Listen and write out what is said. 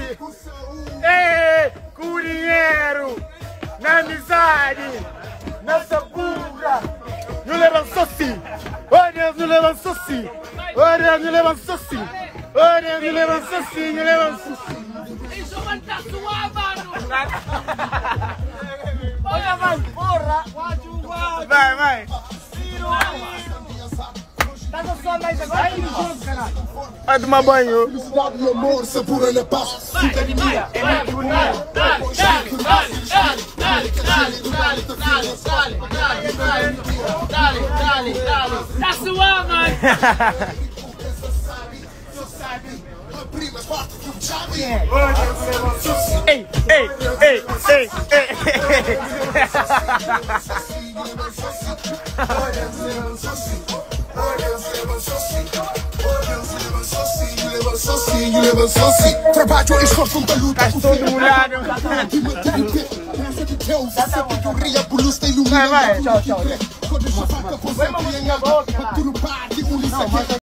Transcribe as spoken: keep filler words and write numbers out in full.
Ei, com dinheiro, na amizade, nessa burra. Não levantou-se. Oh Deus, não levantou-se. Oh Deus, não levantou-se. Oh Deus, não levantou-se. Não levantou-se. Isso vai estar suave, mano. Olha, vai, porra. Vai, vai. Tá com sua mais agora? Aí no jogo, caralho. Vai tomar banho. Felicidade e amor, sabor na paz. Cidadania é muito bonito. Dale, dale, dale, dale, dale, dale, dale, dale, dale, dale, dale. Tá suave, mano. Ei, ei, ei, ei, ei. Trabalho, esforço, da luta. Estás todo molhado. Vai, vai, tchau, tchau. Quando a faca você vai na boca, tu no parque, um liça